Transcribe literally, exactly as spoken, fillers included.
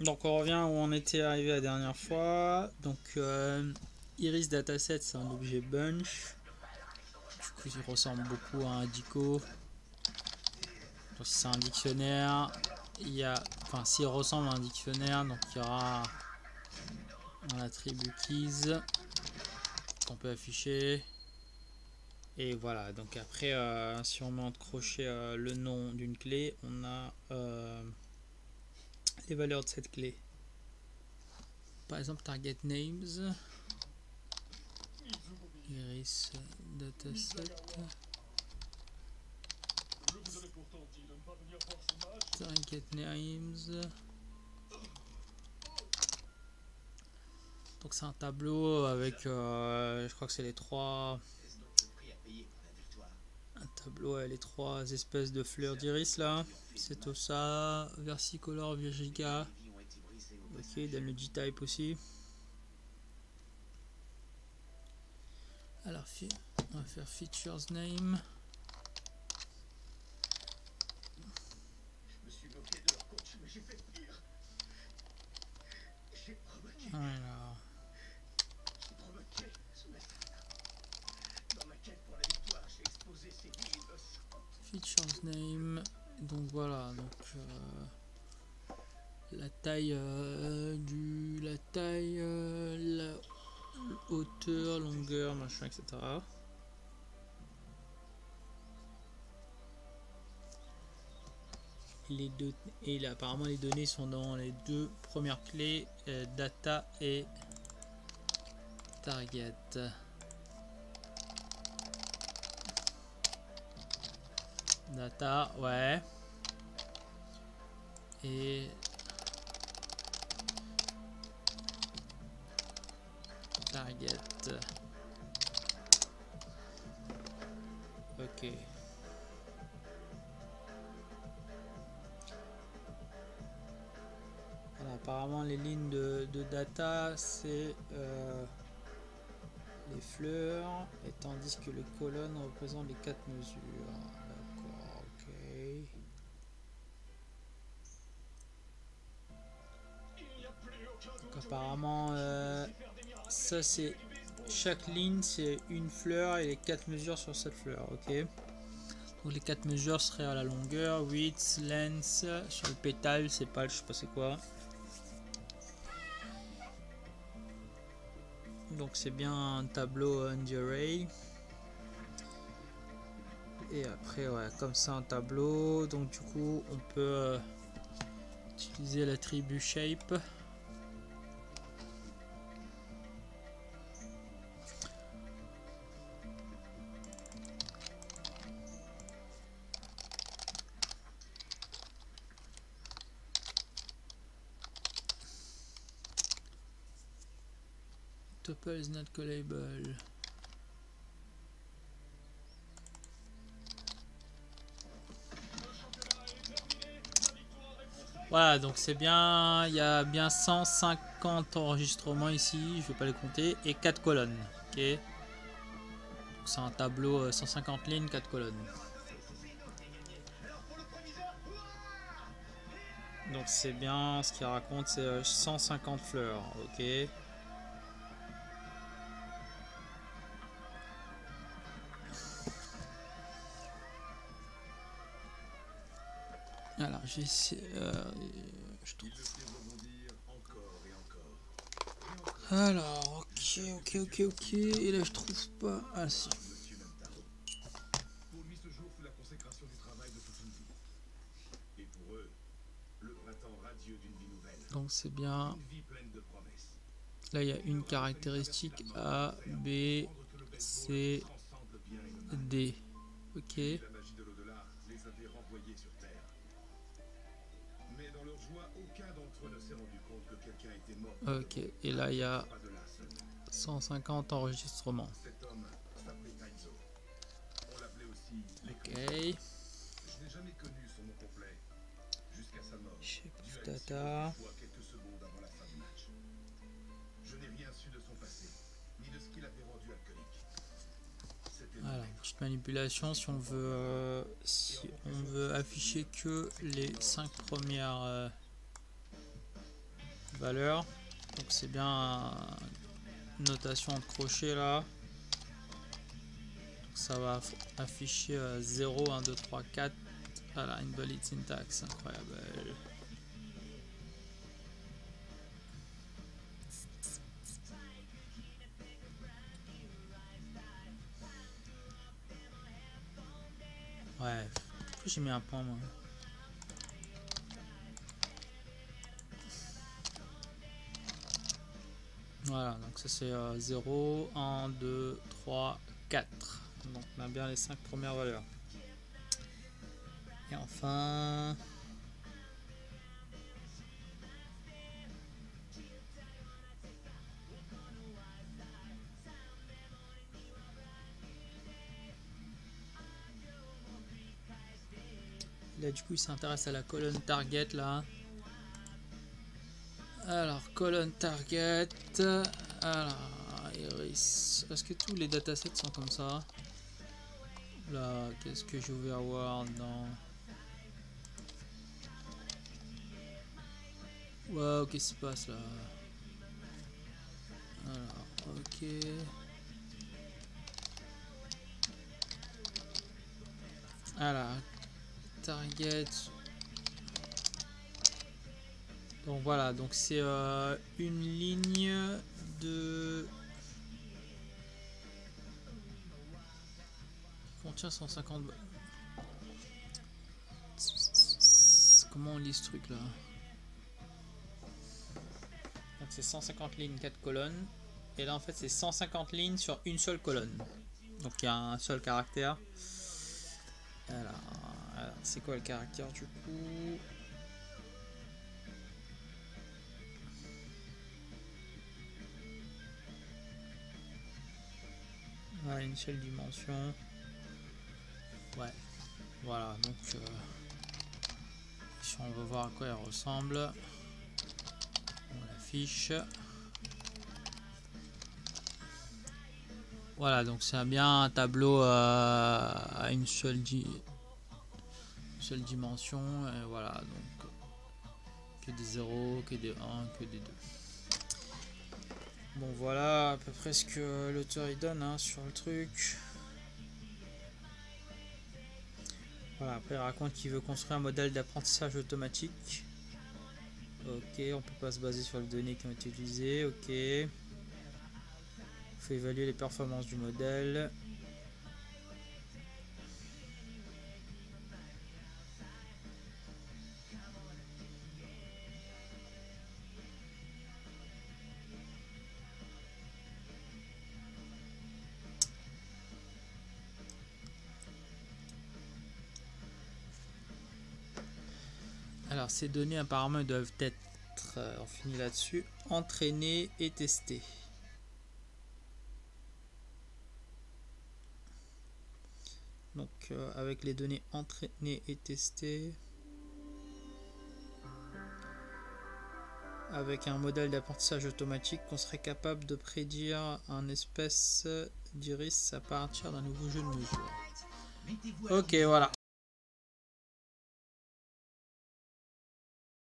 Donc on revient où on était arrivé la dernière fois. Donc euh, Iris Dataset, c'est un objet bunch. Du coup il ressemble beaucoup à un dico. Donc si c'est un dictionnaire, il y a, enfin s'il ressemble à un dictionnaire, donc il y aura un attribut keys qu'on peut afficher. Et voilà, donc après euh, si on met entre crochets euh, le nom d'une clé, on a euh, les valeurs de cette clé. Par exemple target names, Iris Dataset, target names. Donc c'est un tableau avec, euh, je crois que c'est les trois, un tableau avec les trois espèces de fleurs d'iris là. C'est tout ça, versicolor, virgica. Ok, donne le G-type aussi. Alors on va faire features name. Alors. Features name. Donc voilà, donc euh, la taille euh, du la taille, euh, la hauteur, longueur, machin, et cetera. Les deux, et là, apparemment les données sont dans les deux premières clés, euh, data et target. Data, ouais. Et target. Ok. Voilà, apparemment les lignes de, de data c'est euh, les fleurs, et tandis que les colonnes représentent les quatre mesures. D'accord, ok. Donc apparemment euh, ça c'est chaque ligne c'est une fleur et les quatre mesures sur cette fleur, ok. Donc les quatre mesures seraient à la longueur, width, length, sur le pétale c'est pas, je sais pas c'est quoi. Donc c'est bien un tableau on the array. Et après ouais, comme ça un tableau, donc du coup on peut euh, utiliser l'attribut shape. Tuple is not callable. Voilà, donc c'est bien, il y a bien cent cinquante enregistrements ici, je vais pas les compter, et quatre colonnes. Ok. C'est un tableau cent cinquante lignes, quatre colonnes. Donc c'est bien, ce qu'il raconte c'est cent cinquante fleurs, ok. Alors j'ai essayé, euh, je trouve. Alors ok ok ok ok, et là je trouve pas, ah si. Donc c'est bien. Là il y a une caractéristique A, B, C, D. Ok. Ok. Et là il y a cent cinquante enregistrements. Ok. Shape of data. Voilà, une petite manipulation si on veut euh, si on veut afficher que les cinq premières euh, valeur. Donc c'est bien une notation de crochet là. Donc ça va afficher euh, zéro, un, deux, trois, quatre. Voilà, invalid syntax, incroyable. Ouais, j'ai mis un point moi. Voilà, donc ça c'est euh, zéro, un, deux, trois, quatre. Donc on a bien les cinq premières valeurs. Et enfin... Là du coup il s'intéresse à la colonne target là. Alors colonne target. Alors iris. Est-ce que tous les datasets sont comme ça? Là qu'est-ce que je vais avoir dans... Waouh, qu'est-ce qui se passe là? Alors ok. Alors target. Donc voilà, donc c'est euh, une ligne de... qui contient cent cinquante... Comment on lit ce truc là? Donc c'est cent cinquante lignes, quatre colonnes. Et là en fait c'est cent cinquante lignes sur une seule colonne. Donc il y a un seul caractère. Alors, alors c'est quoi le caractère du coup? Voilà, une seule dimension. Ouais, voilà, donc euh, si on veut voir à quoi elle ressemble, on l'affiche. Voilà, donc c'est bien un tableau euh, à une seule, di une seule dimension. Et voilà, donc que des zéros, que des un, que des deux. Bon, voilà à peu près ce que l'auteur il donne hein, sur le truc. Voilà, après il raconte qu'il veut construire un modèle d'apprentissage automatique. Ok, on peut pas se baser sur les données qui ont été utilisées. Ok. Il faut évaluer les performances du modèle. Alors ces données apparemment doivent être, euh, on finit là-dessus, entraînées et testées. Donc euh, avec les données entraînées et testées, avec un modèle d'apprentissage automatique, on serait capable de prédire un espèce d'iris à partir d'un nouveau jeu de mesure. Ok, voilà.